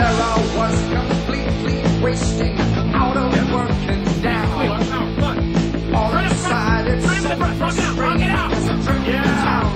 Sarah was completely wasting, out of working down. All inside it's so frustrating as a trip to town.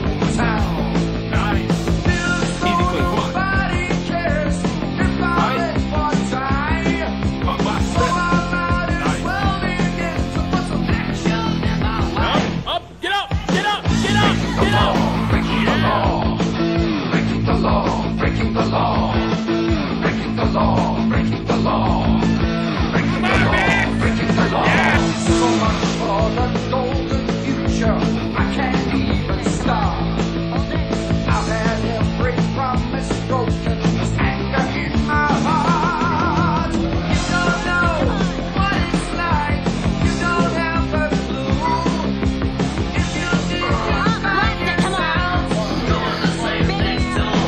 Nobody cares if I let one die. So I might as well begin to put some action in my life. Up, get up, get up, get up, get up. Breaking the law, breaking the law, breaking the law, breaking the law, breaking the law, breaking the law, breaking the law. So much for the golden future, I can't even stop. I've had every promise broken, there's anger in my heart. You don't know what it's like, you don't have a clue. If you didn't find yourself doing the same thing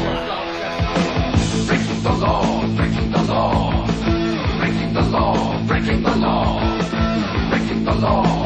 too. Breaking the law, breaking the law, breaking the law, breaking the law, breaking the law.